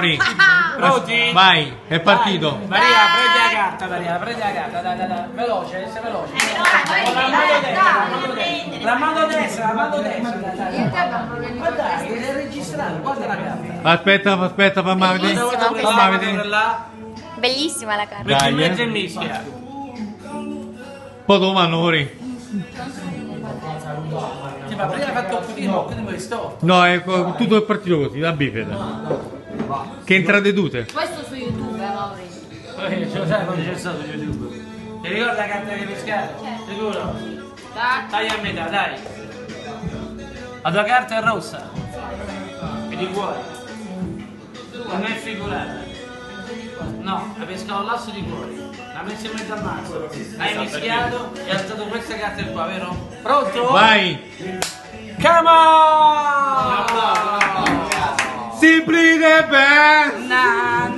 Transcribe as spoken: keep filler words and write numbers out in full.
Mauri. Pronti? Vai, è partito. Maria, prendi la carta, Maria, prendi la carta, dai, dai, dai. Veloce, sei veloce. Con la mano destra, la mano destra, la mano destra, la mano destra. Ma dai, è registrato, guarda la carta. Aspetta, aspetta, fammi vedere. Bellissima questa. Fammi vedere. Bellissima la carta. Metti Dai, in mezzo eh. e mischia. Poi dove vanno fuori? Sì, ma prima hai fatto così, ma quindi mi sto. No, è co- tutto è partito così, la bifida. Che entrate tutte. Questo su YouTube, eh, Mauri. Poi ce lo sai quando c'è stato YouTube. Ti ricordi la carta che pescare? Sicuro? Dai. Taglia a metà, dai. La tua carta è rossa. E di cuore. Non è figurata. No, hai pescato l'asso di cuore. L'ha messo in mezzo al mazzo. Hai mischiato e hai alzato questa carta qua, vero? Pronto? Vai. Come on! Simply the best. Na,